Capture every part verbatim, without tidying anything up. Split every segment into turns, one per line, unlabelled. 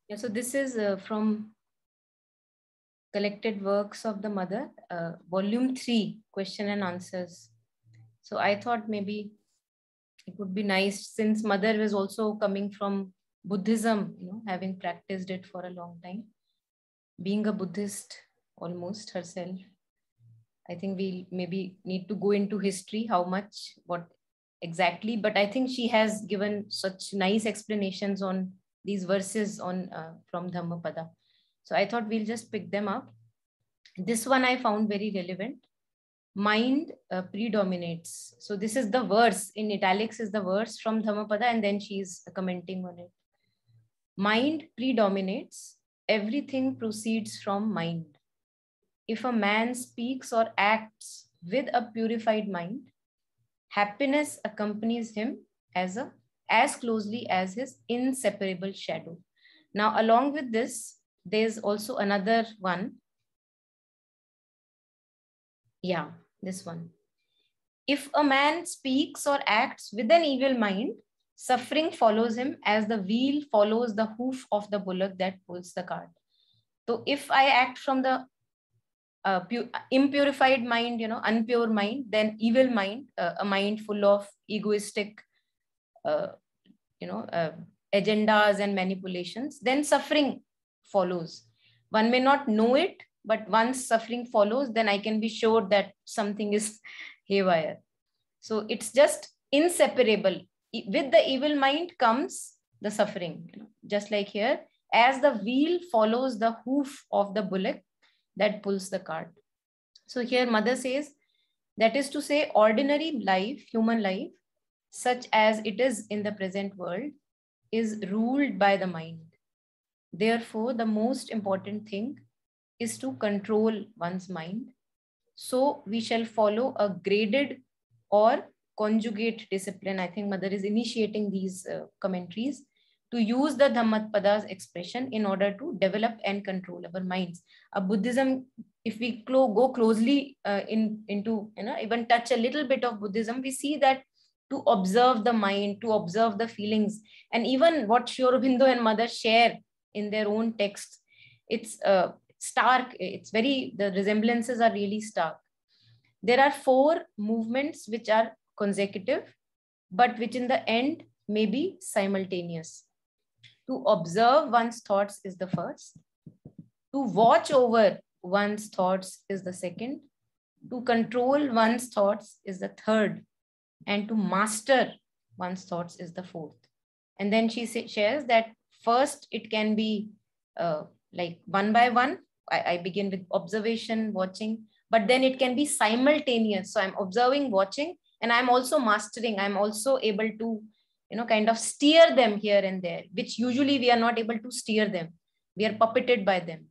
Yeah, so this is uh, from Collected Works of the Mother, uh, volume three, question and answers. So I thought maybe it would be nice, since Mother was also coming from Buddhism, you know, having practiced it for a long time, being a Buddhist almost herself. I think we maybe need to go into history, how much, what exactly, but I think she has given such nice explanations on these verses on uh, from Dhammapada. So I thought we'll just pick them up. This one I found very relevant. Mind uh, predominates. So this is the verse, in italics is the verse from Dhammapada, and then she's commenting on it. Mind predominates. Everything proceeds from mind. If a man speaks or acts with a purified mind, happiness accompanies him as a as closely as his inseparable shadow. Now, along with this, there's also another one. Yeah, this one. If a man speaks or acts with an evil mind, suffering follows him as the wheel follows the hoof of the bullock that pulls the cart. So if I act from the uh, pu- impurified mind, you know, unpure mind, then evil mind, uh, a mind full of egoistic, uh, you know, uh, agendas and manipulations, then suffering follows. One may not know it, but once suffering follows, then I can be sure that something is haywire. So it's just inseparable. With the evil mind comes the suffering. You know, just like here, as the wheel follows the hoof of the bullock that pulls the cart. So here Mother says, that is to say, ordinary life, human life, such as it is in the present world, is ruled by the mind. Therefore, the most important thing is to control one's mind. So we shall follow a graded or conjugate discipline. I think Mother is initiating these uh, commentaries to use the Dhammapad's expression in order to develop and control our minds. A Buddhism, if we clo- go closely uh, in, into, you know, even touch a little bit of Buddhism, we see that to observe the mind, to observe the feelings, and even what Sri Aurobindo and Mother share in their own texts, it's uh, stark. It's very, the resemblances are really stark. There are four movements which are consecutive, but which in the end may be simultaneous. To observe one's thoughts is the first. To watch over one's thoughts is the second. To control one's thoughts is the third. And to master one's thoughts is the fourth. And then she shares that first it can be uh, like one by one. I, I begin with observation, watching, but then it can be simultaneous. So I'm observing, watching, and I'm also mastering. I'm also able to, you know, kind of steer them here and there, which usually we are not able to steer them. We are puppeted by them.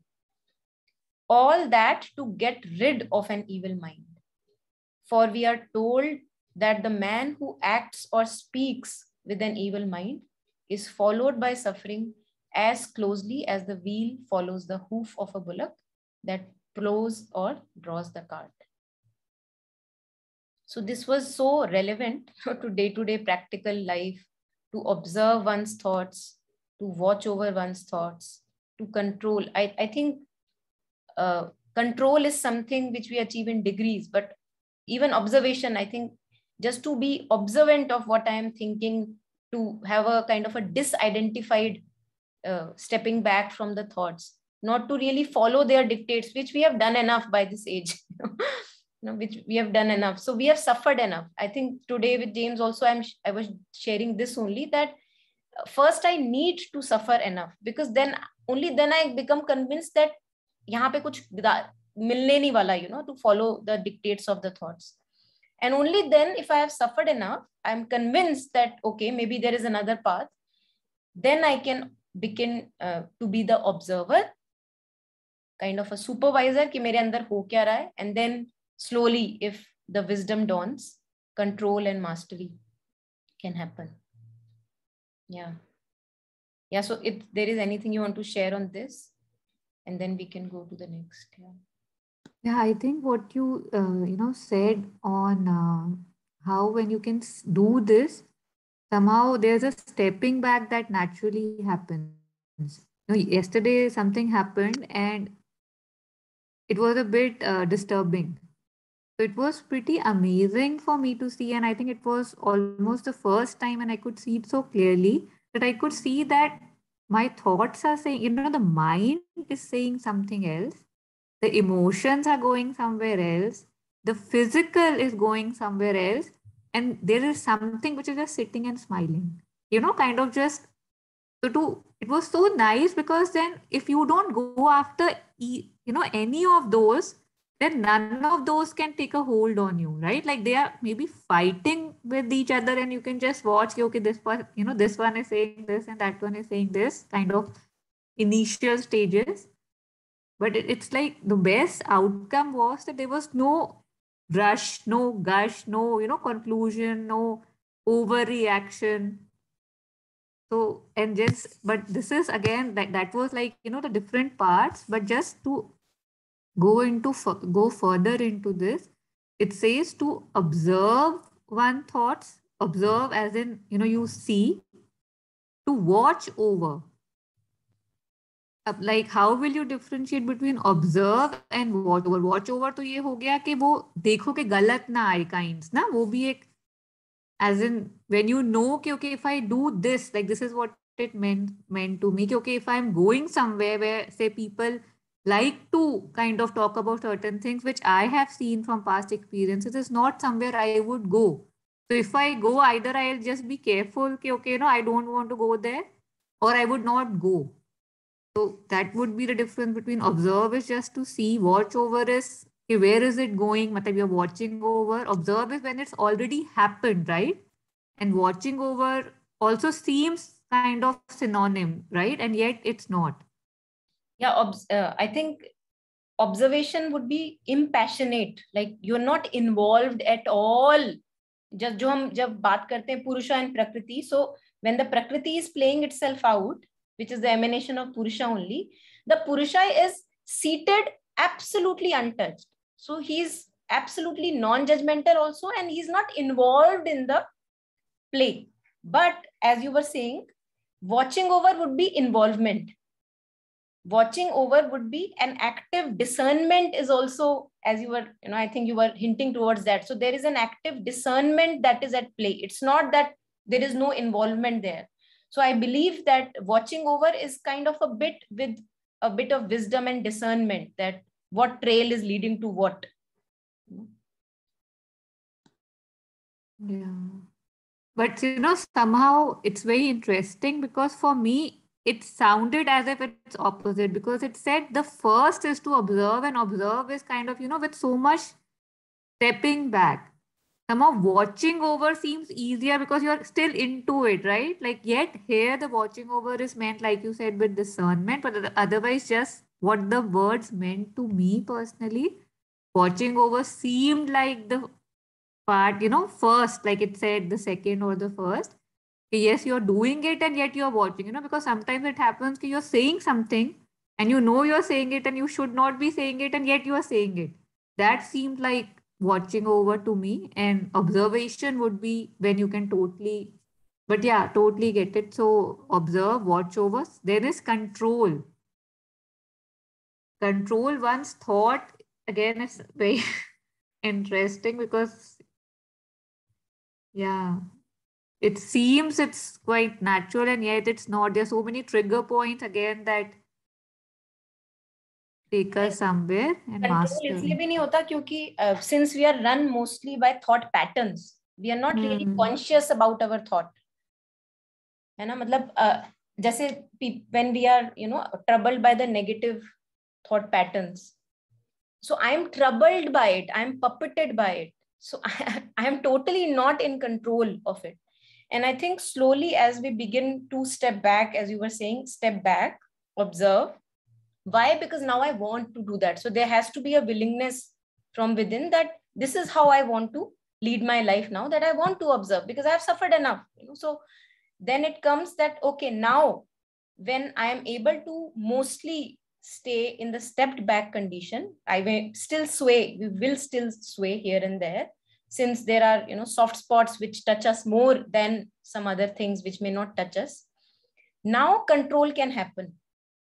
All that to get rid of an evil mind. For we are told that the man who acts or speaks with an evil mind is followed by suffering as closely as the wheel follows the hoof of a bullock that plows or draws the cart. So this was so relevant to day-to-day practical life, to observe one's thoughts, to watch over one's thoughts, to control. I, I think uh, control is something which we achieve in degrees, but even observation, I think just to be observant of what I am thinking, to have a kind of a disidentified uh, stepping back from the thoughts, not to really follow their dictates, which we have done enough by this age, you know, which we have done enough. So we have suffered enough. I think today with James also, I'm, I was sharing this only, that first I need to suffer enough, because then only then I become convinced that यहाँ पे कुछ मिलने नहीं वाला, you know, to follow the dictates of the thoughts. And only then, if I have suffered enough, I'm convinced that, okay, maybe there is another path. Then I can begin uh, to be the observer, kind of a supervisor, कि मेरे अंदर हो क्या रहा है, and then slowly, if the wisdom dawns, control and mastery can happen. Yeah. Yeah. So if there is anything you want to share on this, and then we can go to the next. Yeah.
Yeah, I think what you uh, you know said on uh, how when you can do this, somehow there's a stepping back that naturally happens. Like you know, yesterday something happened and it was a bit uh, disturbing. So it was pretty amazing for me to see, and I think it was almost the first time when I could see it so clearly that I could see that my thoughts are saying, you know, the mind is saying something else, the emotions are going somewhere else, the physical is going somewhere else, and there is something which is just sitting and smiling, you know, kind of just. So to it was so nice because then if you don't go after e- you know any of those, then none of those can take a hold on you, right? Like they are maybe fighting with each other and you can just watch, okay, okay, this one, you know, this one is saying this and that one is saying this, kind of initial stages. But it, it's like the best outcome was that there was no rush, no gush, no, you know, conclusion, no overreaction. So, and just, but this is again, that, that was like, you know, the different parts, but just to go into, fu- go further into this, it says to observe one thoughts, observe as in, you know, you see, to watch over. अब like how will you differentiate between observe and watch over? Watch over तो ये हो गया कि वो देखो कि गलत ना आए kinds ना, वो भी एक, as in when you know कि okay, if I do this, like this is what it meant meant to me कि okay, if I'm going somewhere where say people like to kind of talk about certain things which I have seen from past experiences, is not somewhere I would go. So if I go, either I'll just be careful कि okay, no, I don't want to go there, or I would not go. So that would be the difference between observe is just to see, watch over is okay, where is it going? Matlab you're watching over. Observe is when it's already happened, right? And watching over also seems kind of synonym, right? And yet it's not.
Yeah, obs- uh, I think observation would be impassionate, like you're not involved at all. Just जो हम जब बात करते हैं purusha and prakriti, so when the prakriti is playing itself out, which is the emanation of purusha only, the purusha is seated absolutely untouched. So he's absolutely non-judgmental also, and he's not involved in the play. But as you were saying, watching over would be involvement. Watching over would be an active discernment is also, as you were, you know, I think you were hinting towards that. So there is an active discernment that is at play. It's not that there is no involvement there. So I believe that watching over is kind of a bit with a bit of wisdom and discernment, that what trail is leading to what.
Yeah. But you know, somehow it's very interesting because for me, it sounded as if it's opposite because it said the first is to observe, and observe is kind of, you know, with so much stepping back. Somehow watching over seems easier because you're still into it, right? Like, yet here the watching over is meant, like you said, with discernment, but oth- otherwise, just what the words meant to me personally. Watching over seemed like the part, you know, first, like it said, the second or the first. Yes, you're doing it and yet you're watching, you know, because sometimes it happens that you're saying something and you know you're saying it and you should not be saying it and yet you are saying it. That seemed like watching over to me, and observation would be when you can totally, but yeah, totally get it. So observe, watch over. There is control. Control one's thought again is very interesting because, yeah, it seems it's quite natural and yet it's not. There's so many trigger points again that take us somewhere and
Control
master.
इसलिए भी नहीं होता क्योंकि uh, since we are run mostly by thought patterns, we are not really
Hmm.
conscious about our thought. है ना, मतलब uh, जैसे when we are, you know, troubled by the negative thought patterns, so I am troubled by it, I am puppeted by it, so I, I am totally not in control of it. And I think slowly as we begin to step back, as you were saying, step back, observe. Why? Because now I want to do that. So there has to be a willingness from within that this is how I want to lead my life now, that I want to observe because I have suffered enough. You know? So then it comes that, okay, now when I am able to mostly stay in the stepped back condition, I will still sway, we will still sway here and there, since there are, you know, soft spots which touch us more than some other things which may not touch us. Now control can happen.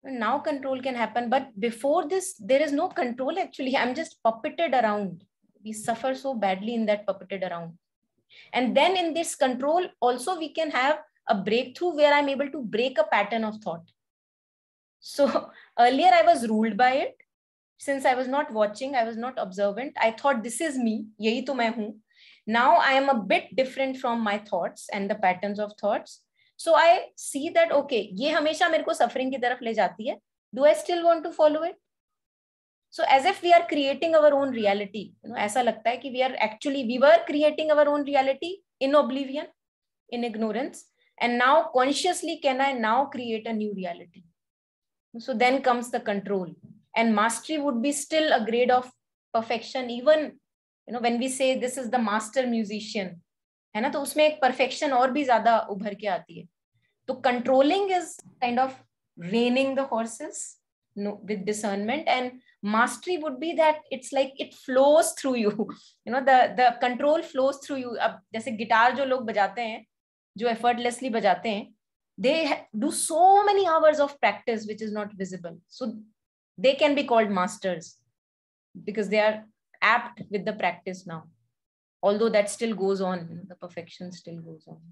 Now control can happen, but before this, there is no control actually. I'm just puppeted around. We suffer so badly in that puppeted around. And then in this control, also we can have a breakthrough where I'm able to break a pattern of thought. So earlier I was ruled by it. Since I was not watching, I was not observant. I thought this is me. Yahi to main hu. Now I am a bit different from my thoughts and the patterns of thoughts. So I see that, okay, ये हमेशा मेरे को suffering की तरफ ले जाती है. Do I still want to follow it? So as if we are creating our own reality. You know, ऐसा लगता है कि we are actually, we were creating our own reality in oblivion, in ignorance. And now consciously, can I now create a new reality? So then comes the control. And mastery would be still a grade of perfection. Even, you know, when we say this is the master musician, है ना, तो उसमें एक perfection और भी ज़्यादा उभर के आती है. So controlling is kind of reining the horses, no, with discernment, and mastery would be that it's like it flows through you. You know, the the control flows through you. अब जैसे guitar जो लोग बजाते हैं, जो effortlessly बजाते हैं, they do so many hours of practice which is not visible. So they can be called masters because they are apt with the practice now. Although that still goes on, you know, the perfection still goes on.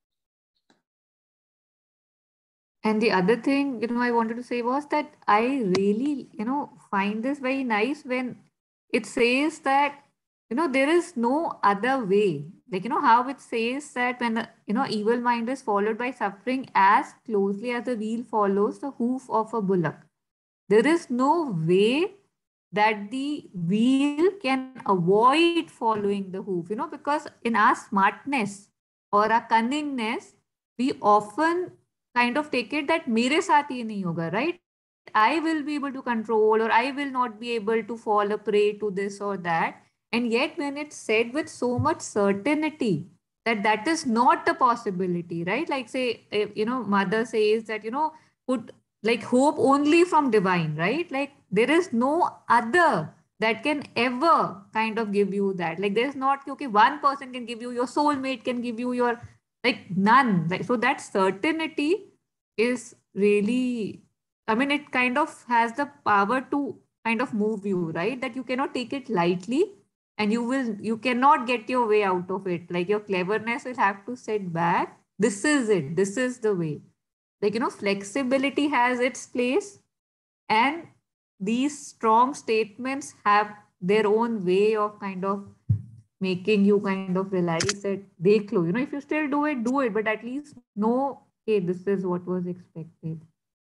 And the other thing, you know, I wanted to say was that I really, you know, find this very nice when it says that, you know, there is no other way. Like, you know, how it says that when, the, you know, evil mind is followed by suffering as closely as the wheel follows the hoof of a bullock. There is no way that the wheel can avoid following the hoof, you know, because in our smartness or our cunningness, we often kind of take it that mere saath ye nahi hoga, right? I will be able to control, or I will not be able to fall a prey to this or that. And yet when it's said with so much certainty that that is not a possibility, right? Like say, you know, mother says that, you know, put like hope only from divine, right? Like there is no other that can ever kind of give you that. Like there's not, okay, one person can give you, your soulmate can give you, your like none. Like so that certainty is really, I mean, it kind of has the power to kind of move you, right? That you cannot take it lightly, and you will, you cannot get your way out of it. Like your cleverness will have to sit back. This is it. This is the way. Like, you know, flexibility has its place, and these strong statements have their own way of kind of making you kind of realize that they close. You know, if you still do it, do it, but at least know, hey, this is what was expected.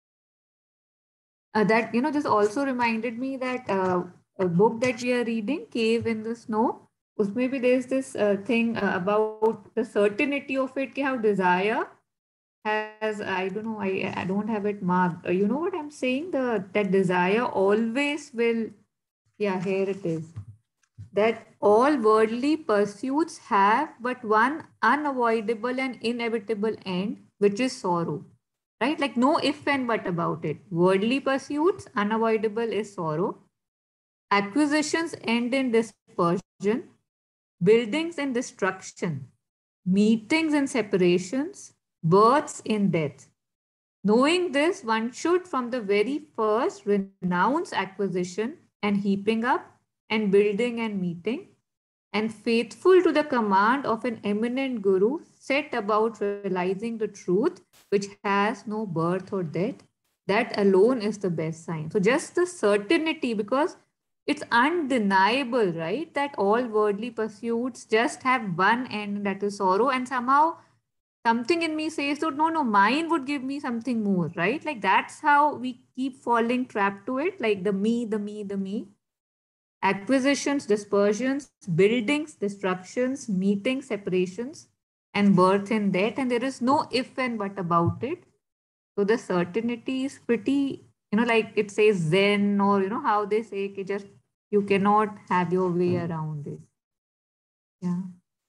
Uh, that, you know, this also reminded me that uh, a book that we are reading, Cave in the Snow, usme bhi there's this uh, thing uh, about the certainty of it, ki how desire has, I don't know, I, I don't have it marked. Uh, you know what I'm saying? The that desire always will, yeah, here it is. That all worldly pursuits have but one unavoidable and inevitable end, which is sorrow. Right? Like no if and but about it. Worldly pursuits, unavoidable is sorrow. Acquisitions end in dispersion. Buildings in destruction. Meetings in separations. Births in death. Knowing this, one should from the very first renounce acquisition and heaping up and building and meeting, and faithful to the command of an eminent guru, set about realizing the truth which has no birth or death. That alone is the best sign. So just the certainty, because it's undeniable, right? That all worldly pursuits just have one end, that is sorrow, and somehow something in me says, so no, no, mine would give me something more, right? Like that's how we keep falling trapped to it, like the me, the me, the me. Acquisitions, dispersions, buildings, destructions, meetings, separations, and birth and death. And there is no if and but about it. So the certainty is pretty, you know, like it says Zen, or, you know, how they say, कि just you cannot have your way around it. Yeah.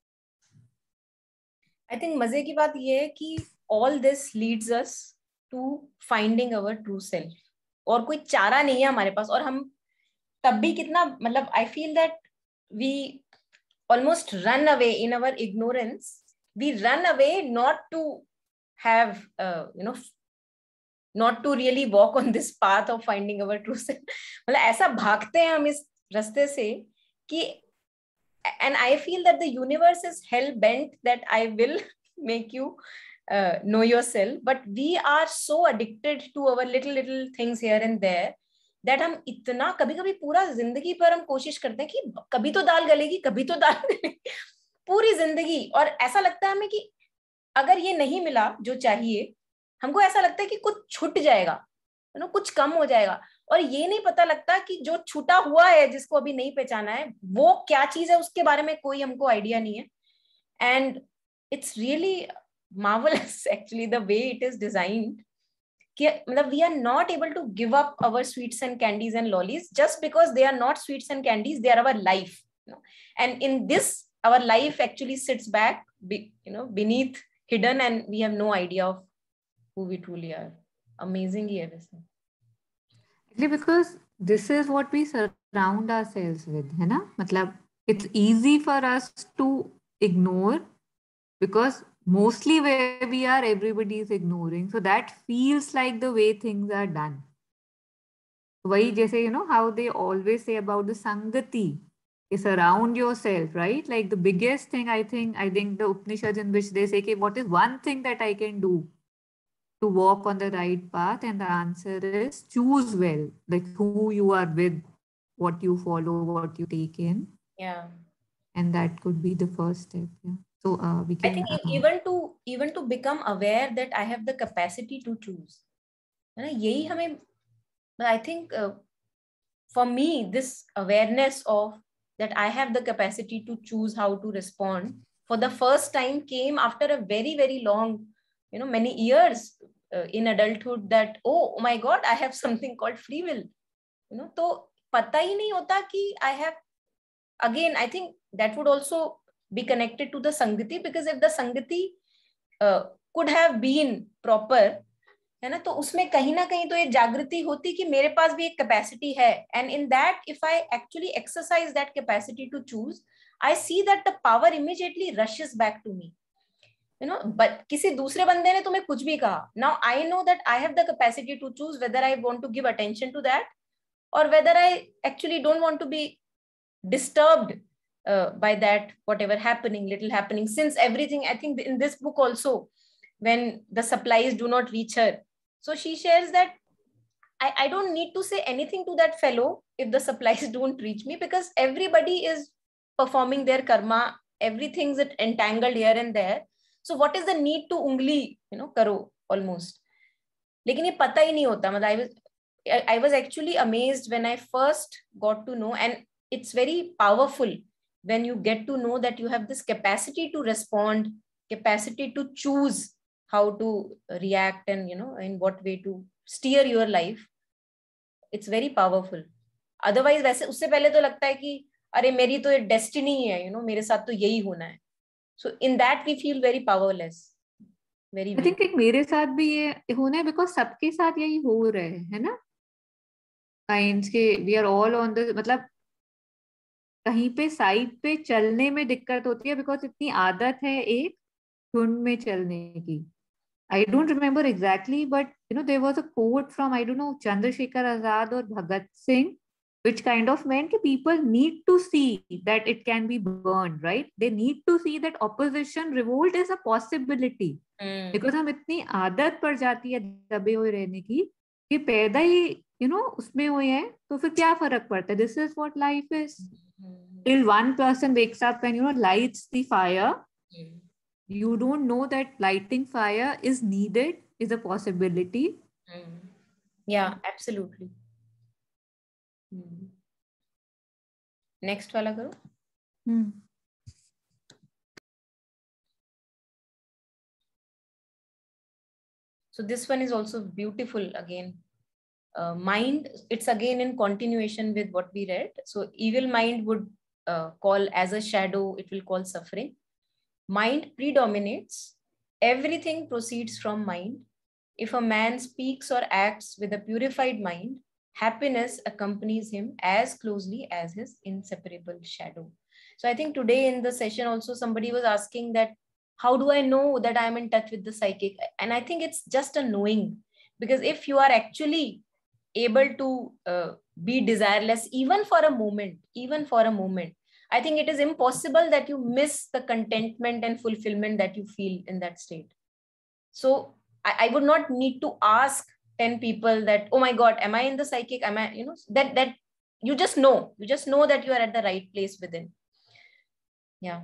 I think मजे की बात ये है कि all this leads us to finding our true self. और कोई चारा नहीं है हमारे पास. और हम तब भी कितना, मतलब I feel that we almost run away in our ignorance. We run away not to have, uh, you know, not to really walk on this path of finding our true self. मतलब ऐसा भागते हैं हम इस रास्ते से कि, and I feel that the universe is hell bent that I will make you uh, know yourself, but we are so addicted to our little little things here and there that हम इतना कभी कभी पूरा जिंदगी पर हम कोशिश करते हैं कि कभी तो दाल गलेगी, कभी तो दाल गलेगी, पूरी जिंदगी. और ऐसा लगता है हमें कि अगर ये नहीं मिला जो चाहिए, हमको ऐसा लगता है कि कुछ छूट जाएगा, यू नो, कुछ कम हो जाएगा. और ये नहीं पता लगता कि जो छूटा हुआ है, जिसको अभी नहीं पहचाना है, वो क्या चीज है, उसके बारे में कोई हमको आइडिया नहीं है. And it's really marvellous actually the way it is designed कि मतलब we are not able to give up our sweets and candies and lollies just because they are not sweets and candies, they are our life, you know. And in this our life actually sits back, you know, beneath, hidden, and we have no idea of who we truly are. Amazingly everything.
Because this is what we surround ourselves with, है ना? मतलब it's easy for us to ignore because mostly where we are, everybody is ignoring. So that feels like the way things are done. वही जैसे, you know, how they always say about the Sangati, is surround yourself, right? Like the biggest thing, I think, I think the Upanishads in which they say, okay, what is one thing that I can do to walk on the right path? And the answer is choose well, like who you are with, what you follow, what you take in.
Yeah.
And that could be the first step. Yeah. So uh, we can.
I think
uh,
even to even to become aware that I have the capacity to choose. है ना, यही हमें, I think uh, for me this awareness of that I have the capacity to choose how to respond for the first time came after a very very long, you know, many years uh, in adulthood, that oh, oh my god, I have something called free will, you know. तो पता ही नहीं होता कि I have, again I think that would also be connected to the Sangati, because if the Sangati uh, could have been proper, है ना, तो उसमें कहीं ना कहीं तो ये जागृति होती कि मेरे पास भी एक कैपेसिटी है. And in that if I actually exercise that capacity to choose, I see that the power immediately rushes back to me, you know. But किसी दूसरे बंदे ने तुम्हें कुछ भी कहा, now I know that I have the capacity to choose whether I want to give attention to that और whether I actually don't want to be disturbed uh, by that whatever happening, little happening, since everything, I think in this book also, when the supplies do not reach her, so she shares that I, I don't need to say anything to that fellow if the supplies don't reach me, because everybody is performing their karma, everything's entangled here and there. So what is the need to ungli, you know, karo almost. लेकिन ये पता ही नहीं होता. मतलब I was I was actually amazed when I first got to know, and it's very powerful when you get to know that you have this capacity to respond, capacity to choose how to react, and you know, in what way to steer your life. It's very powerful. Otherwise वैसे उससे पहले तो लगता है कि अरे मेरी तो ये डेस्टिनी है, you know, मेरे साथ तो यही होना है. So in that we feel very powerless, very
I think एक मेरे साथ भी ये होना है because सबके साथ यही हो रहा है, है ना? Kinds के we are all on the, मतलब कहीं पे साइड पे चलने में दिक्कत होती है बिकॉज इतनी आदत है एक झुंड में चलने की. I don't remember exactly but you know there was a quote from I don't know Chandrashekhar Azad और Bhagat Singh which kind of meant कि people need to see that it can be burned, right? They need to see that opposition revolt is a possibility. mm. Because हम इतनी आदत पड़ जाती है दबे हुए रहने की कि पैदा ही you know उसमें हुए हैं, तो फिर क्या फर्क पड़ता है? This is what life is. Till one person wakes up and you know lights the fire, mm. you don't know that lighting fire is needed, is a possibility.
mm. Yeah, absolutely. hmm. Next वाला करो.
hmm.
So this one is also beautiful again. Uh, mind, it's again in continuation with what we read. So evil mind would uh, call as a shadow, it will call suffering. Mind predominates. Everything proceeds from mind. If a man speaks or acts with a purified mind, happiness accompanies him as closely as his inseparable shadow. So I think today in the session also somebody was asking that, how do I know that I'm in touch with the psychic? And I think it's just a knowing. Because if you are actually able to uh, be desireless, even for a moment, even for a moment, I think it is impossible that you miss the contentment and fulfillment that you feel in that state. So I, I would not need to ask ten people that, oh my God, am I in the psychic? Am I, you know, that, that you just know, you just know that you are at the right place within. Yeah.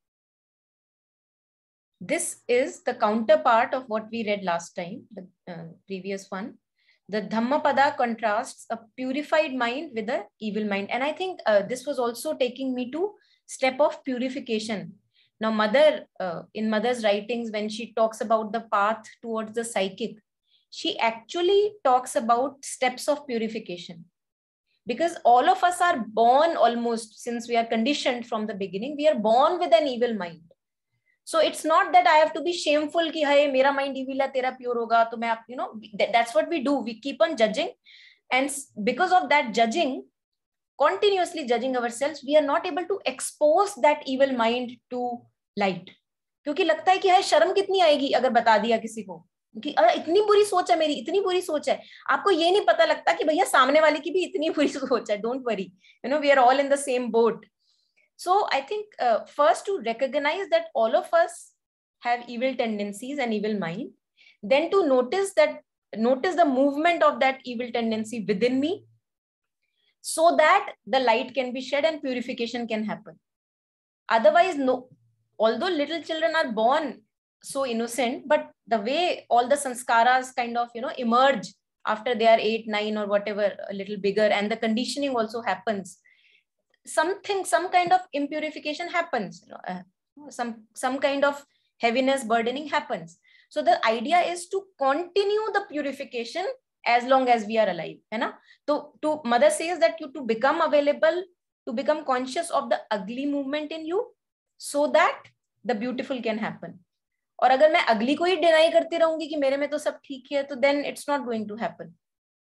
This is the counterpart of what we read last time, the uh, previous one. The Dhammapada contrasts a purified mind with an evil mind. And I think uh, this was also taking me to step of purification. Now, Mother, uh, in Mother's writings, when she talks about the path towards the psychic, she actually talks about steps of purification. Because all of us are born almost, since we are conditioned from the beginning, we are born with an evil mind. So it's not that I have to be shameful ki hey mera mind evil hai tera pure hoga to main, you know, that, that's what we do. We keep on judging, and because of that judging, continuously judging ourselves, we are not able to expose that evil mind to light. क्योंकि लगता है कि है शर्म कितनी आएगी अगर बता दिया किसी को कि अरे इतनी बुरी सोच है मेरी, इतनी बुरी सोच है. आपको ये नहीं पता लगता कि भैया सामने वाले की भी इतनी बुरी सोच है. Don't worry, you know, we are all in the same boat. So I think uh, first to recognize that all of us have evil tendencies and evil mind, then to notice that, notice the movement of that evil tendency within me, so that the light can be shed and purification can happen. Otherwise, no, although little children are born so innocent, but the way all the sanskaras kind of, you know, emerge after they are eight, nine or whatever, a little bigger, and the conditioning also happens. Something, some kind of impurification happens, you know, uh, some, some kind of heaviness, burdening happens. So the idea is to continue the purification as long as we are alive. है ना? So to Mother says that you to become available, to become conscious of the ugly movement in you, so that the beautiful can happen. और अगर मैं ugly को ही deny करती रहूंगी कि मेरे में तो सब ठीक है, तो then it's not going to happen.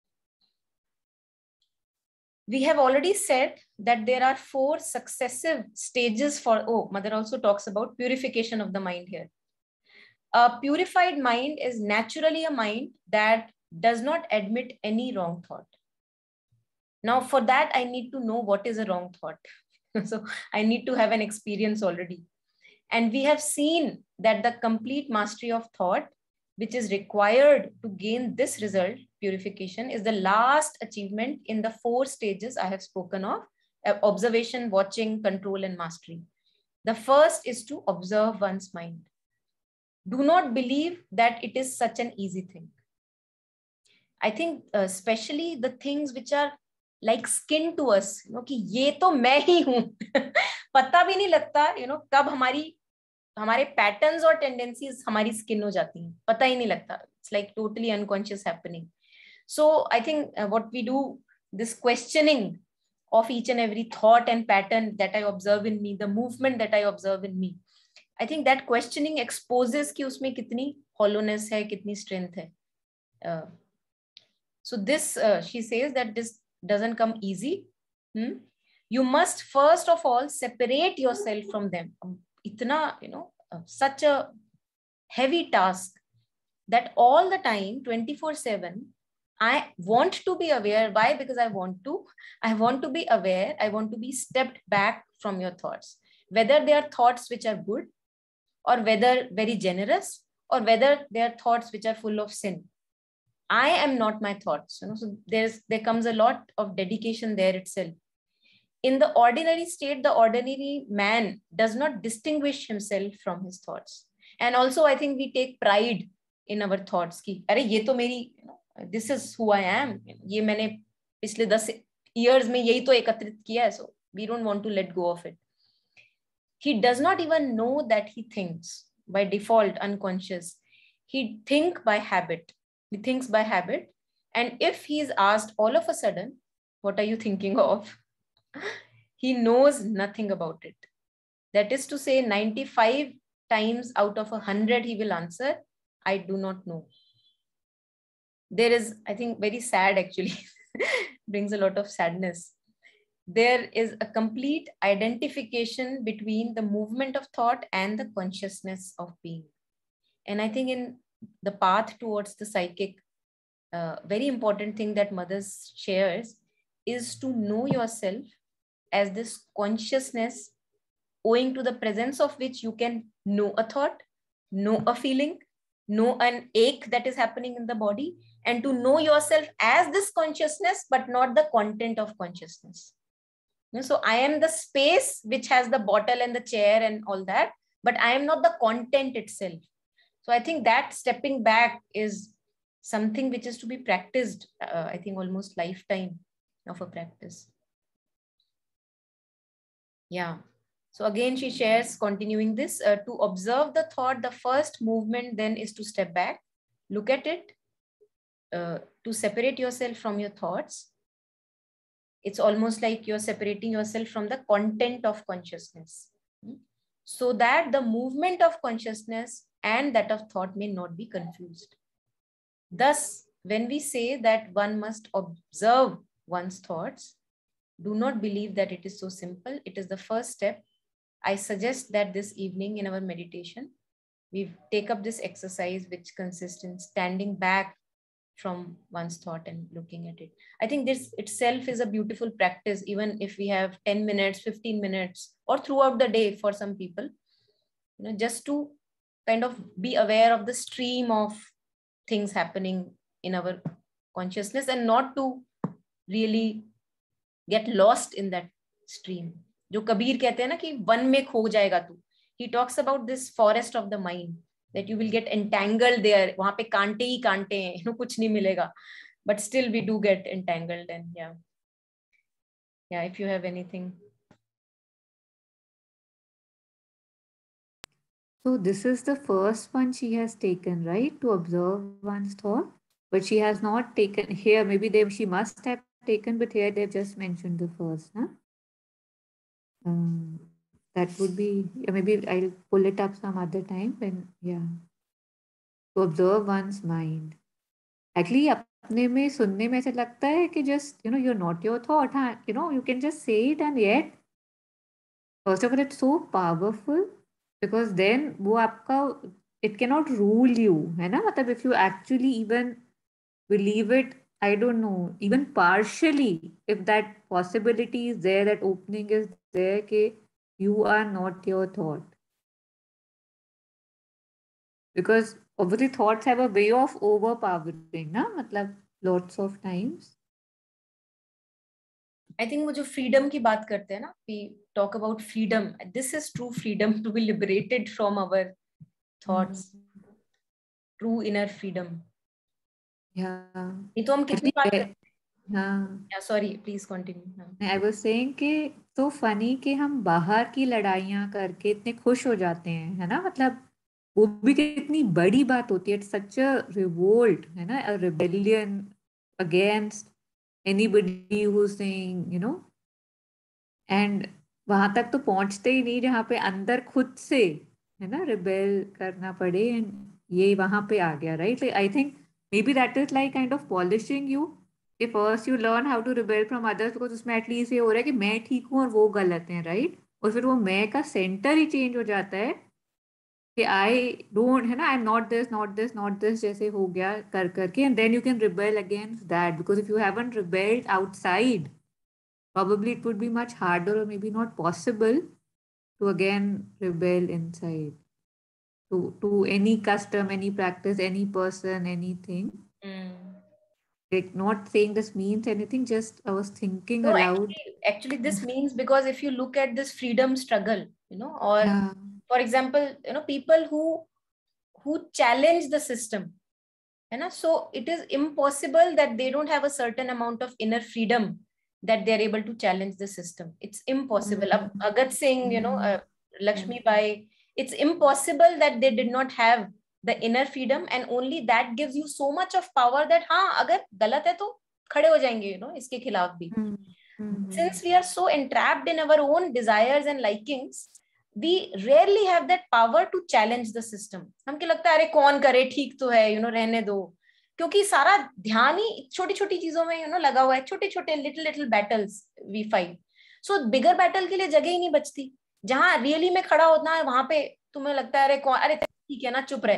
We have already said that there are four successive stages for, oh, Mother also talks about purification of the mind here. A purified mind is naturally a mind that does not admit any wrong thought. Now, for that, I need to know what is a wrong thought. So I need to have an experience already. And we have seen that the complete mastery of thought, which is required to gain this result, purification, is the last achievement in the four stages I have spoken of: observation, watching, control, and mastery. The first is to observe one's mind. Do not believe that it is such an easy thing. I think uh, especially the things which are like skin to us, you know, कि ये तो मैं ही हूँ. पता भी नहीं लगता, you know, कब हमारी हमारे पैटर्न्स और टेंडेंसीज हमारी स्किन हो जाती हैं, पता ही नहीं लगता. It's like totally unconscious happening. So I think what we do, this questioning of each and every thought and pattern that I observe in me, the movement that I observe in me, I think that questioning exposes कि उसमें कितनी hollowness है, कितनी strength है. Uh, so this, uh, she says that this doesn't come easy. Hmm? You must first of all separate yourself from them. Itna, you know, uh, such a heavy task that all the time, twenty-four seven, I want to be aware. Why? Because I want to. I want to be aware. I want to be stepped back from your thoughts. Whether they are thoughts which are good, or whether very generous, or whether they are thoughts which are full of sin. I am not my thoughts. You know, so there's there comes a lot of dedication there itself. In the ordinary state, the ordinary man does not distinguish himself from his thoughts. And also, I think we take pride in our thoughts. Ki, Are, ye to meri, you know, this is who I am. Ye maine पिछले ten years में यही तो एकत्रित किया है. So we don't want to let go of it. He does not even know that he thinks by default, unconscious. He think by habit. He thinks by habit. And if he is asked all of a sudden, what are you thinking of? He knows nothing about it. That is to say, ninety-five times out of one hundred, he will answer, I do not know. There is, I think, very sad actually, brings a lot of sadness. There is a complete identification between the movement of thought and the consciousness of being. And I think in the path towards the psychic, uh, very important thing that mothers shares is to know yourself as this consciousness, owing to the presence of which you can know a thought, know a feeling, know an ache that is happening in the body, and to know yourself as this consciousness, but not the content of consciousness. So I am the space which has the bottle and the chair and all that, but I am not the content itself. So I think that stepping back is something which is to be practiced, uh, I think almost lifetime of a practice. Yeah. So again, she shares, continuing this, uh, to observe the thought, the first movement then is to step back, look at it, uh, to separate yourself from your thoughts. It's almost like you're separating yourself from the content of consciousness, so that the movement of consciousness and that of thought may not be confused. Thus, when we say that one must observe one's thoughts, do not believe that it is so simple. It is the first step. I suggest that this evening in our meditation, we take up this exercise which consists in standing back from one's thought and looking at it. I think this itself is a beautiful practice, even if we have ten minutes, fifteen minutes, or throughout the day for some people, you know, just to kind of be aware of the stream of things happening in our consciousness and not to really get lost in that stream. जो कबीर कहते हैं ना कि one में खो जाएगा तू. He talks about this forest of the mind, that you will get entangled there. वहां पे कांटे ही कांटे हैं, you know, कुछ नहीं मिलेगा. But still we do get entangled, and yeah. Yeah, if you have anything.
So this is the first one she has taken, right? To observe one's thought. But she has not taken here. Maybe they she must have taken, but here they've just mentioned the first, huh? Um, that would be, yeah, maybe I'll pull it up some other time when, yeah. To observe one's mind. Actually, अपने में सुनने में ऐसा लगता है कि just, you know, you're not your thought, huh? You know, you can just say it, and yet, first of all, it's so powerful because then वो आपका, it cannot rule you, है ना? मतलब if you actually even believe it, I don't know, even partially, if that possibility is there, that opening is there, कि you are not your thought. Because obviously thoughts have a way of overpowering, ना? मतलब lots of times.
I think वो जो freedom की बात करते हैं ना, we talk about freedom. This is true freedom, to be liberated from our thoughts. Mm-hmm. True inner freedom.
Yeah.
ये तो हम कितनी बात करते हैं.
हाँ.
Yeah, sorry, please continue.
I was saying कि तो funny कि हम बाहर की लड़ाइयाँ करके इतने खुश हो जाते हैं, है ना? मतलब वो भी कितनी बड़ी बात होती है. It's such a revolt, है ना? A rebellion against anybody who's saying, you know. And वहां तक तो पहुंचते ही नहीं जहाँ पे अंदर खुद से, है ना, रिबेल करना पड़े. एंड ये वहां पे आ गया, right? I think maybe that is like kind of polishing you, कि first you learn how to rebel from others, because उसमें एटलीस्ट ये हो रहा है कि मैं ठीक हूँ और वो गलत है, राइट? और फिर वो मैं का सेंटर ही चेंज हो जाता है कि आई डोंट, है ना, I am not this, not this, not this, जैसे हो गया कर करके. And then you can rebel against that, because if you haven't rebelled outside, probably it would be much harder or maybe not possible to again rebel inside to to any custom, any practice, any person, anything. Mm. Like, not saying this means anything, just I was thinking no, aloud.
Actually, actually this means, because if you look at this freedom struggle, you know, or yeah. for example, you know, people who who challenge the system, you know, so it is impossible that they don't have a certain amount of inner freedom that they are able to challenge the system. It's impossible. Mm-hmm. Agat Singh, you know, uh, Lakshmi Bai, it's impossible that they did not have the inner freedom, and only that gives you so much of power that हाँ अगर गलत है तो खड़े हो जाएंगे, you know, इसके खिलाफ भी. Mm-hmm. Since we are so entrapped in our own desires and likings, we rarely have that power to challenge the system. हमको लगता है अरे कौन करे, ठीक तो है, you know, रहने दो, क्योंकि सारा ध्यान ही छोटी छोटी चीजों में, यू नो, लगा हुआ है. छोटे छोटे little little battles we fight. So bigger battle के लिए जगह ही नहीं बचती. जहां रियली में खड़ा होना है, वहां पे तुम्हें लगता है अरे कौन, अरे ठीक है ना, चुप रहे.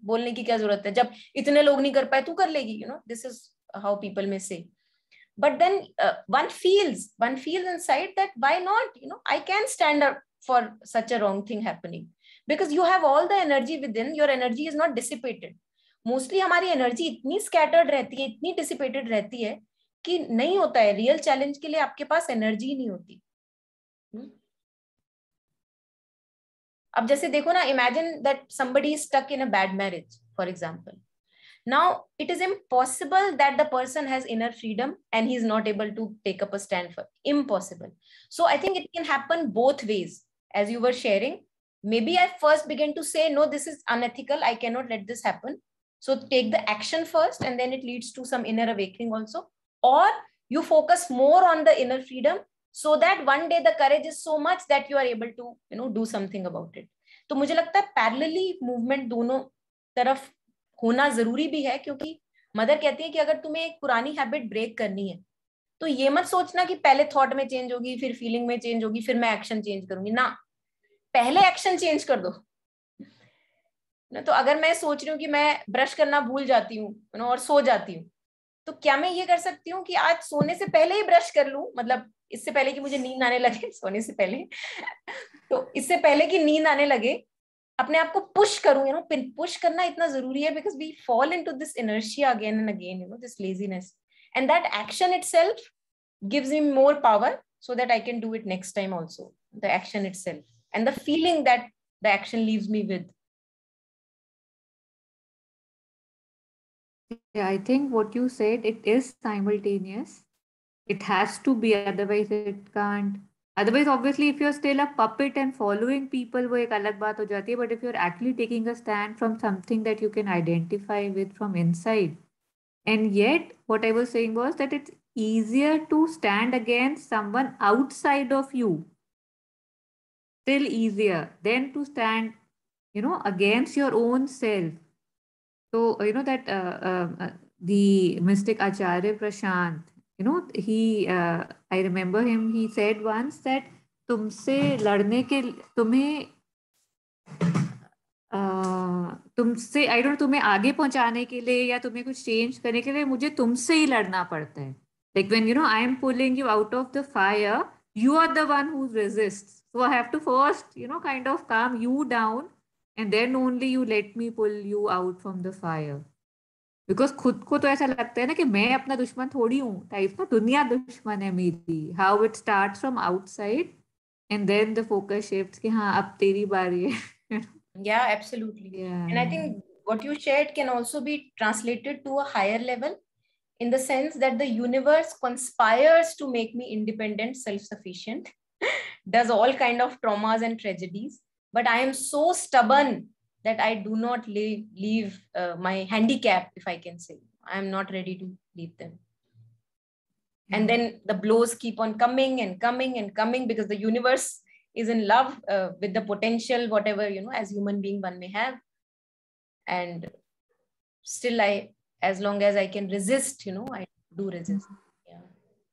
बोलने की क्या जरूरत है, जब इतने लोग नहीं कर पाए तू कर लेगी, you know, this is how people may say. But then uh, one feels one feels inside that why not, you know, I can stand up for such a wrong thing happening, because you have all the energy within, your energy is not dissipated. Mostly हमारी energy इतनी scattered रहती है, इतनी dissipated रहती है कि नहीं होता है, रियल चैलेंज के लिए आपके पास एनर्जी ही नहीं होती. hmm? अब जैसे देखो ना, imagine that somebody is stuck in a bad marriage, for example. Now, it is impossible that the person has inner freedom and he is not able to take up a stand for. Impossible. So I think it can happen both ways. As you were sharing, maybe I first began to say, no, this is unethical. I cannot let this happen. So take the action first, and then it leads to some inner awakening also. Or you focus more on the inner freedom, so that one day the courage is so much that you are able to, you know, do something about it. तो मुझे लगता है parallelly movement दोनों तरफ होना जरूरी भी है, क्योंकि मदर कहती है कि अगर तुम्हें एक पुरानी हैबिट ब्रेक करनी है तो ये मत सोचना कि पहले थॉट में चेंज होगी, फिर फीलिंग में चेंज होगी, फिर मैं एक्शन चेंज करूंगी. ना, पहले एक्शन चेंज कर दो ना. तो अगर मैं सोच रही हूँ कि मैं ब्रश करना भूल जाती हूँ और सो जाती हूँ, तो क्या मैं ये कर सकती हूँ कि आज सोने से पहले ही ब्रश कर लूं, मतलब इससे पहले कि मुझे नींद आने लगे, सोने से पहले तो इससे पहले कि नींद आने लगे अपने आप को पुश करूं. यू नो, पुश करना इतना जरूरी है, because we fall into this inertia again and again, you know, this laziness, and that action itself gives me more power so that I can do it next time also. The action itself and the feeling that the action leaves me with.
Yeah, I think what you said, it is simultaneous. It has to be, otherwise it can't. Otherwise, obviously, if you're still a puppet and following people, वो एक अलग बात हो जाती है. But if you're actually taking a stand from something that you can identify with from inside, and yet what I was saying was that it's easier to stand against someone outside of you, still easier than to stand, you know, against your own self. So you know that uh, uh, uh, the mystic Acharya Prashant, you know, he uh, I remember him, he said once that तुमसे लड़ने के तुम्हें uh, तुमसे I don't तुम्हें आगे पहुंचाने के लिए या तुम्हें कुछ चेंज करने के लिए मुझे तुमसे ही लड़ना पड़ता है. Like when, you know, I am pulling you out of the fire, you are the one who resists. So I have to first, you know, kind of calm you down, and then only you let me pull you out from the fire. Because खुद को तो ऐसा लगता है ना कि मैं अपना दुश्मन थोड़ी हूँ, टाइप ना, दुनिया दुश्मन है मेरी. How it starts from outside and then the focus shifts कि हाँ अब तेरी बारी है.
Yeah, absolutely.
Yeah.
And I think what you shared can also be translated to a higher level, in the sense that the universe conspires to make me independent, self-sufficient, does all kind of traumas and tragedies, but I am so stubborn that I do not leave, leave uh, my handicap, if I can say. I am not ready to leave them. Mm-hmm. And then the blows keep on coming and coming and coming, because the universe is in love uh, with the potential, whatever, you know, as human being one may have. And still I, as long as I can resist, you know, I do resist. Yeah.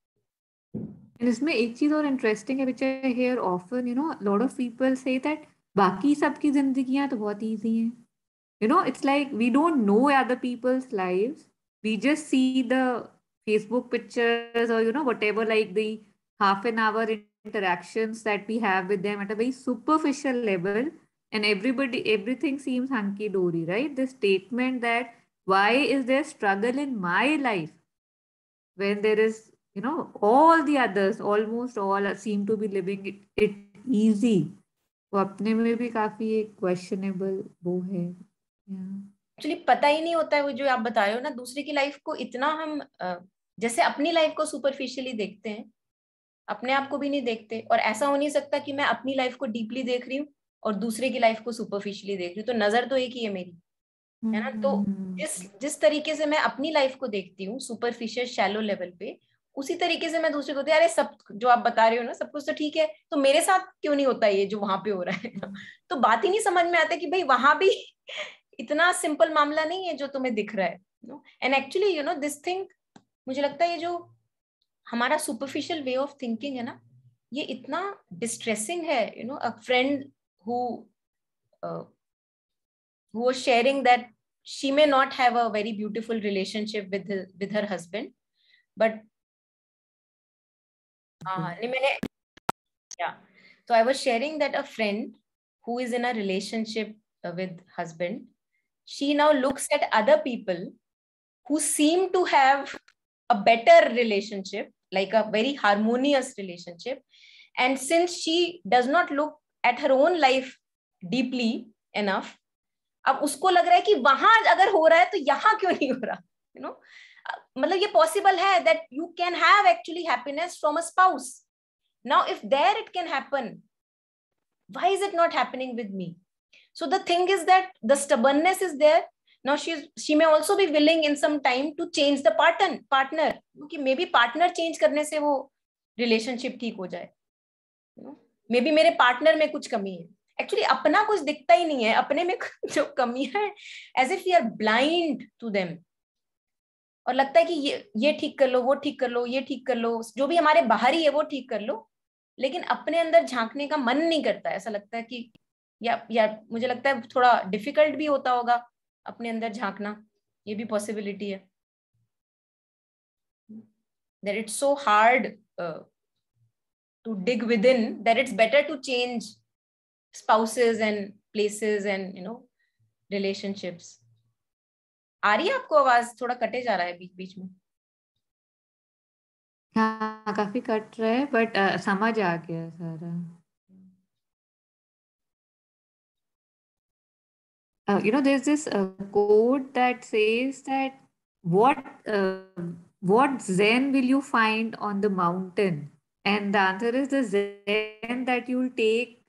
And इसमें एक चीज और interesting है, which I hear often, you know, a lot of people say that बाकी सबकी जिंदगियां तो बहुत easy हैं. You know, it's like we don't know other people's lives. We just see the Facebook pictures or, you know, whatever, like the half an hour interactions that we have with them at a very superficial level. And everybody, everything seems hunky-dory, right? The statement that why is there struggle in my life when there is, you know, all the others, almost all seem to be living it, it easy. वो अपने में भी काफी एक questionable वो है.
Actually पता ही नहीं होता है वो जो आप बता रहे हो ना, दूसरे की लाइफ को इतना हम जैसे अपनी लाइफ को सुपरफिशियली देखते हैं, अपने आप को भी नहीं देखते. और ऐसा हो नहीं सकता कि मैं अपनी लाइफ को डीपली देख रही हूँ और दूसरे की लाइफ को सुपरफिशियली देख रही हूँ. तो नजर तो एक ही है मेरी, है ना. तो जिस जिस तरीके से मैं अपनी लाइफ को देखती हूँ सुपरफिशियल शैलो लेवल पे, उसी तरीके से मैं दूसरे को, अरे सब जो आप बता रहे हो ना सब कुछ तो ठीक है, तो मेरे साथ क्यों नहीं होता ये जो वहां पे हो रहा है. तो बात ही नहीं समझ में आता कि भाई वहां भी इतना सिंपल मामला नहीं है जो तुम्हें दिख रहा है. And actually you know this thing, मुझे लगता है ये जो हमारा सुपरफिशियल वे ऑफ थिंकिंग है ना, ये इतना डिस्ट्रेसिंग है. You know, a friend who who was sharing that she may not have a very beautiful relationship with her, with her husband, but uh, yeah. So I was sharing that a friend who is in a relationship with husband, she now looks at other people who seem to have a better relationship, like a very harmonious relationship. And since she does not look at her own life deeply enough, अब उसको लग रहा है कि वहां अगर हो रहा है तो यहाँ क्यों नहीं हो रहा, you know, मतलब ये possible है that you can have actually happiness from a spouse. Now, if there it can happen, why is it not happening with me? So the thing is that the stubbornness is there. Now she's she may also be willing in some time to change the partner partner क्योंकि maybe partner change करने से वो relationship ठीक हो जाए. You know, maybe मेरे partner में कुछ कमी है. Actually अपना कुछ दिखता ही नहीं है, अपने में जो कमी है, as if we are blind to them. और लगता है कि ये ये ठीक कर लो, वो ठीक कर लो, ये ठीक कर लो, जो भी हमारे बाहरी है वो ठीक कर लो, लेकिन अपने अंदर झांकने का मन नहीं करता. ऐसा लगता है कि या या मुझे लगता है थोड़ा डिफिकल्ट भी होता होगा अपने अंदर झांकना, ये भी पॉसिबिलिटी है. That it's so hard uh, to dig within, that it's better to change spouses and places and you know relationships. आ रही है आपको आवाज? थोड़ा कटे जा रहा है बीच बीच में.
हाँ काफी कट रहा है बट uh, समझ आ गया सारा. Uh, you know, there's this uh, quote that says that what uh, what Zen will you find on the mountain? And the answer is the Zen that you'll take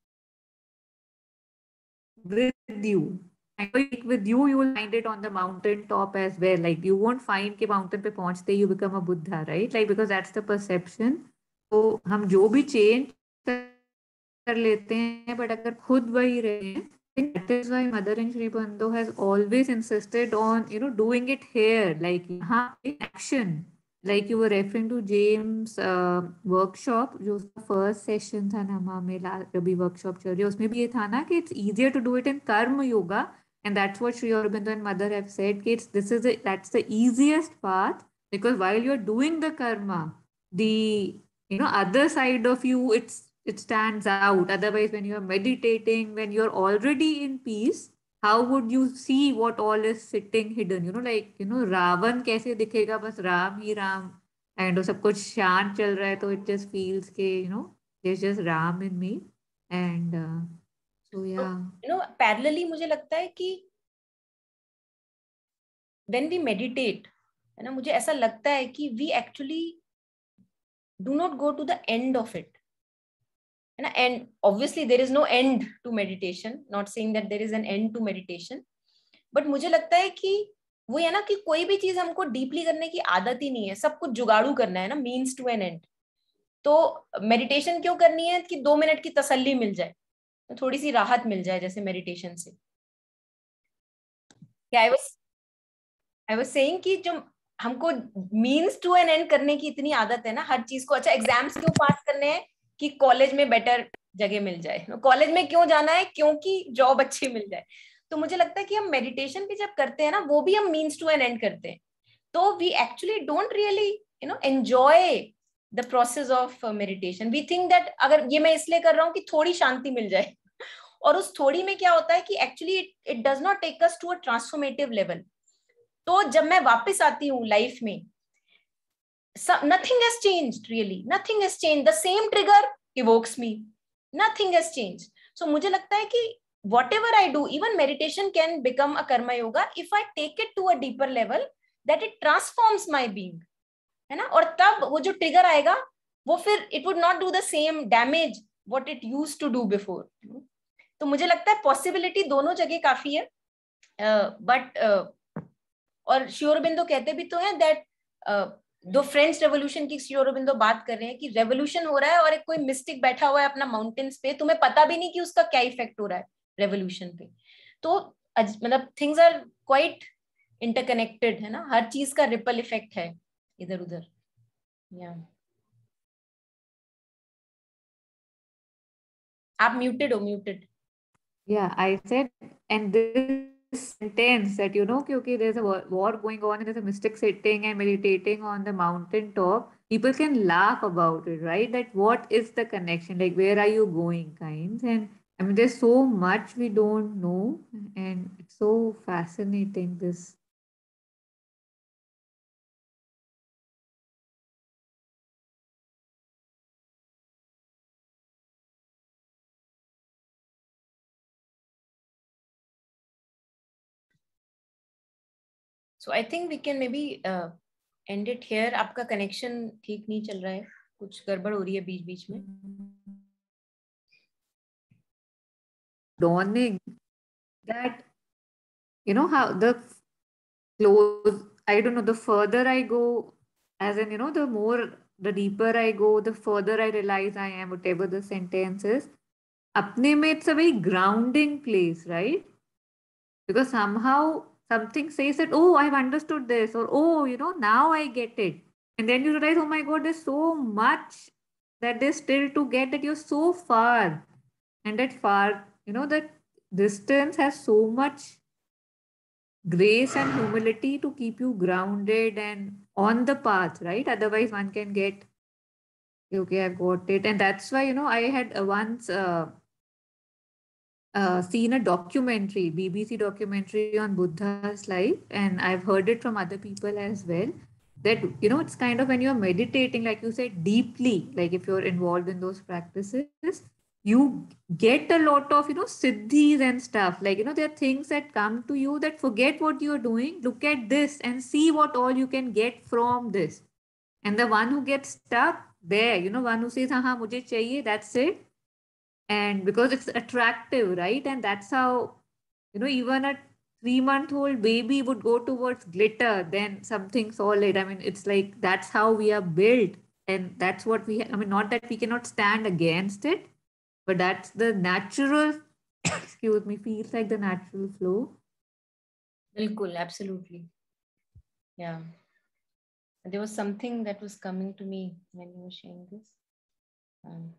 with you. And take with you, you will find it on the mountain top as well. Like you won't find कि mountain पे पहुंचते you become a Buddha, right? Like because that's the perception. तो हम जो भी change कर लेते हैं, but अगर खुद वही रहे, that is why Mother in Sri Aurobindo has always insisted on, you know, doing it here, like in action. Like you were referring to James uh, workshop, जो उसका first session था ना हमें अभी workshop चल रही है, उसमें भी ये था ना कि it's easier to do it in karma yoga, and that's what Sri Aurobindo and Mother have said कि it's, this is a, that's the easiest path, because while you're doing the karma, the you know other side of you, it's it stands out. Otherwise, when you're meditating, when you're already in peace, how would you see what all is sitting hidden? You know, like, you know, Ravan कैसे दिखेगा, बस राम ही Ram, and वो सब कुछ शांत चल रहा है, तो it just feels के, you know, there's just Ram in me. And uh, so, yeah.
You know, parallelly मुझे लगता है कि when we meditate, है ना, मुझे ऐसा लगता है कि we actually do not go to the end of it. And obviously there is no end to meditation, not saying that there is an end to meditation, but मुझे लगता है कि वो है ना कि कोई भी चीज हमको डीपली करने की आदत ही नहीं है, सब कुछ जुगाड़ू करना है ना, मीन्स टू एन एंड. तो मेडिटेशन क्यों करनी है कि दो मिनट की तसल्ली मिल जाए, तो थोड़ी सी राहत मिल जाए जैसे मेडिटेशन से. क्या I was I was saying कि जो हमको मीन्स टू एन एंड करने की इतनी आदत है ना हर चीज को. अच्छा, एग्जाम्स क्यों पास करने हैं कि कॉलेज में बेटर जगह मिल जाए. कॉलेज में क्यों जाना है? क्योंकि जॉब अच्छी मिल जाए. तो मुझे लगता है कि हम मेडिटेशन भी जब करते हैं ना, वो भी हम मीन्स टू एन एंड करते हैं, तो we actually don't really you know enjoy the process of meditation. We think that अगर ये मैं इसलिए कर रहा हूँ कि थोड़ी शांति मिल जाए, और उस थोड़ी में क्या होता है कि actually it does not take us to a transformative level. तो जब मैं वापस आती हूँ लाइफ में, So, nothing has changed really. Nothing has changed. The same trigger evokes me. Nothing has changed. So मुझे लगता है कि whatever I do, even meditation can become a karma yoga if I take it to a deeper level, that it transforms my being. है ना? और तब वो जो trigger आएगा, वो फिर it would not do the same damage what it used to do before. तो मुझे लगता है possibility दोनों जगह काफी है. uh, but uh, और श्री अरबिंदो कहते भी तो हैं that uh, दो फ्रेंच रेवोल्यूशन की श्री अरबिंदो बात कर रहे हैं कि रेवोल्यूशन हो रहा है और एक कोई मिस्टिक बैठा हुआ है अपना माउंटेन्स पे, तुम्हें पता भी नहीं कि उसका क्या इफेक्ट हो रहा है रेवोल्यूशन पे. तो मतलब थिंग्स आर क्वाइट इंटरकनेक्टेड, है ना, हर चीज का रिपल इफेक्ट है इधर उधर. या आप म्यूटेड हो, muted.
Yeah, I said, and this intense that, you know, okay, okay, there's a war war going on and there's a mystic sitting and meditating on the mountain top. People can laugh about it, right? That what is the connection? Like, where are you going, kinds? And I mean, there's so much we don't know, and it's so fascinating. This.
So I think we can maybe uh, end it here. आपका connection ठीक नहीं चल रहा है, कुछ गड़बड़ हो रही है बीच बीच में.
Dawning that, you know, how the close, I don't know, the further I go, as in, you know, the more, the deeper I go, the further I realize I am, whatever the sentence is. Apne mein, it's a very grounding place, right? Because somehow something says that, oh, I've understood this, or oh, you know, now I get it. And then you realize, oh my God, there's so much that there's still to get, that you're so far. And that far, you know, that distance has so much grace and humility to keep you grounded and on the path, right? Otherwise, one can get, okay, I've got it. And that's why, you know, I had uh, once uh, uh, seen a documentary, B B C documentary on Buddha's life, and I've heard it from other people as well. That, you know, it's kind of when you're meditating, like you said, deeply, like if you're involved in those practices, you get a lot of, you know, siddhis and stuff. Like, you know, there are things that come to you that forget what you're doing, look at this and see what all you can get from this. And the one who gets stuck there, you know, one who says, ha, mujhe chahiye, that's it. And because it's attractive, right? And that's how, you know, even a three month old baby would go towards glitter, then something solid. I mean, it's like that's how we are built. And that's what we, I mean, not that we cannot stand against it, but that's the natural, excuse me, feels like the natural flow.
Bilkul, absolutely. Yeah. There was something that was coming to me when you were sharing this. Um,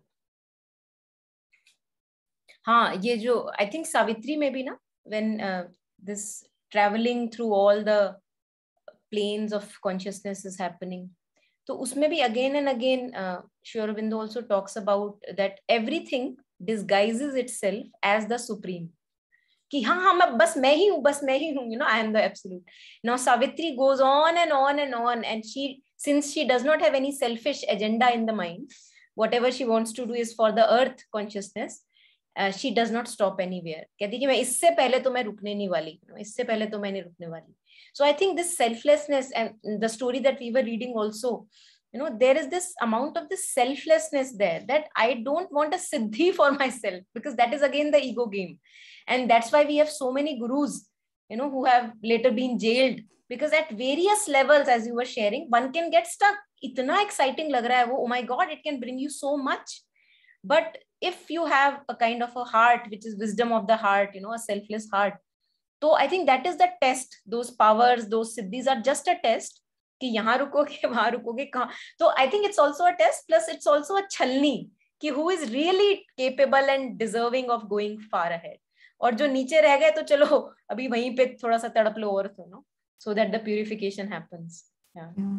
हाँ, ये जो I think Savitri में भी ना, when uh, this traveling through all the planes of consciousness is happening, तो उसमें भी again and again uh, Sri Aurobindo also talks about that everything disguises itself as the supreme. कि हाँ हाँ मैं बस मैं ही हूँ, बस मैं ही हूँ, you know, I am the absolute. Now Savitri goes on and on and on, and she, since she does not have any selfish agenda in the mind, whatever she wants to do is for the earth consciousness. Uh, she does not stop anywhere. कहती कि मैं इससे पहले तो मैं रुकने नहीं वाली, इससे पहले तो मैं नहीं रुकने वाली. So I think this selflessness, and the story that we were reading also, you know, there is this amount of this selflessness there, that I don't want a siddhi for myself, because that is again the ego game. And that's why we have so many gurus, you know, who have later been jailed, because at various levels, as you were sharing, one can get stuck. Itna exciting lag raha hai wo, oh my God, it can bring you so much. But if you have a kind of a heart, which is wisdom of the heart, you know, a selfless heart, so I think that is the test. Those powers, those siddhis are just a test. कि यहाँ रुकोगे, वहां रुकोगे, कहाँ. So I think it's also a test, plus it's also a chalni, कि who is really capable and deserving of going far ahead. और जो नीचे रह गए तो चलो अभी वहीं पे थोड़ा सा तड़प लो और तो, no, so that the purification happens. Yeah.
Yeah.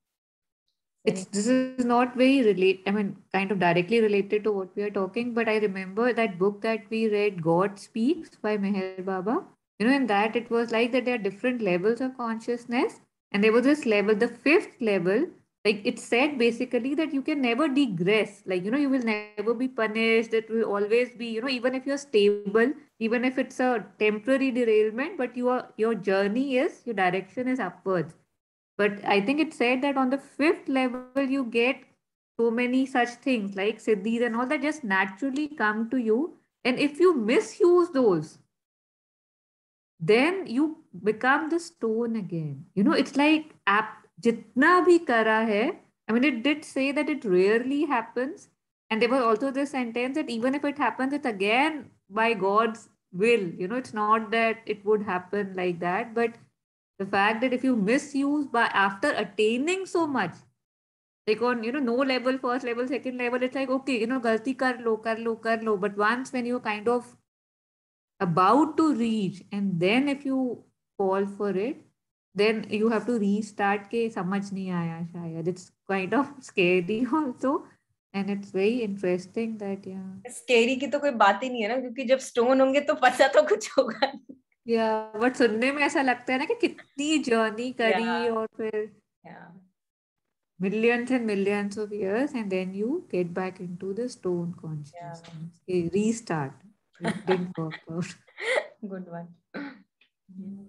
It's, this is not very relate, I mean, kind of directly related to what we are talking, but I remember that book that we read, God Speaks by Meher Baba. You know, in that it was like that there are different levels of consciousness, and there was this level, the fifth level, like it said basically that you can never degress, like, you know, you will never be punished. It will always be, you know, even if you're stable, even if it's a temporary derailment, but you are, your journey is, your direction is upwards. But I think it said that on the fifth level, you get so many such things like siddhis and all that just naturally come to you. And if you misuse those, then you become the stone again. You know, it's like app jitna bhi kara hai. I mean, it did say that it rarely happens. And there was also this sentence that even if it happens, it's again by God's will. You know, it's not that it would happen like that, but the fact that if you misuse by after attaining so much, like on, you know, no level, first level, second level, it's like, okay, you know, galti kar lo, kar lo, kar lo. But once when you're kind of about to reach, and then if you fall for it, then you have to restart के समझ नहीं आया शायद. It's kind of scary also, and it's very interesting that yeah.
Scary की तो कोई बात ही नहीं है ना, क्योंकि जब स्टोन होंगे तो पता तो कुछ होगा.
Yeah, but सुनने में ऐसा लगता है ना कि कितनी जर्नी करी
yeah.
और फिर
yeah.
millions and millions of years, and then you get back into the stone consciousness. Yeah. Okay, restart. It didn't work out.
Good one. yeah.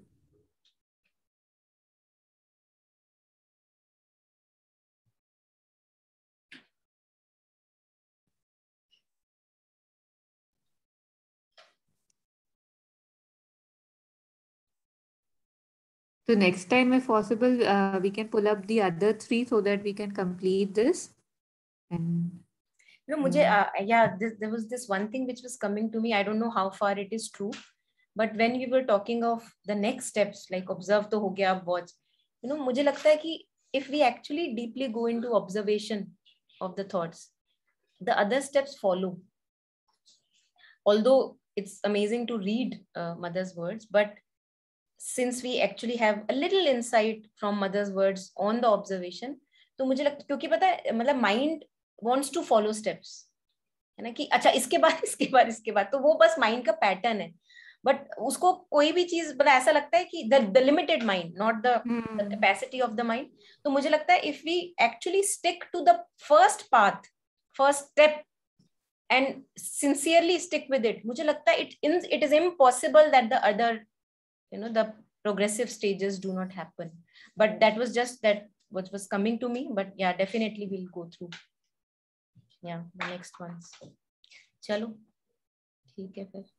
So next time, if possible, uh, we can pull up the other three so that we can complete this. And
you know, mujhe, uh, yeah, this, there was this one thing which was coming to me. I don't know how far it is true, but when you were talking of the next steps, like observe to ho gaya, watch, you know, mujhe lagta hai ki if we actually deeply go into observation of the thoughts, the other steps follow. Although it's amazing to read uh, mother's words, but since we actually have a little insight from mother's words on the observation, तो मुझे लगता, क्योंकि पता है मतलब mind wants to follow steps, है ना, कि अच्छा इसके बाद इसके बाद इसके बाद, तो वो बस mind का pattern है. बट उसको कोई भी चीज मतलब ऐसा लगता है कि the the limited mind, not the, hmm. the capacity of the mind. तो मुझे लगता है if we actually stick to the first path, first step, and sincerely stick with it, मुझे लगता है it it is impossible that the other, you know, the progressive stages do not happen. But that was just that what was coming to me. But yeah, definitely we'll go through yeah the next ones. Chalo, theek hai fir.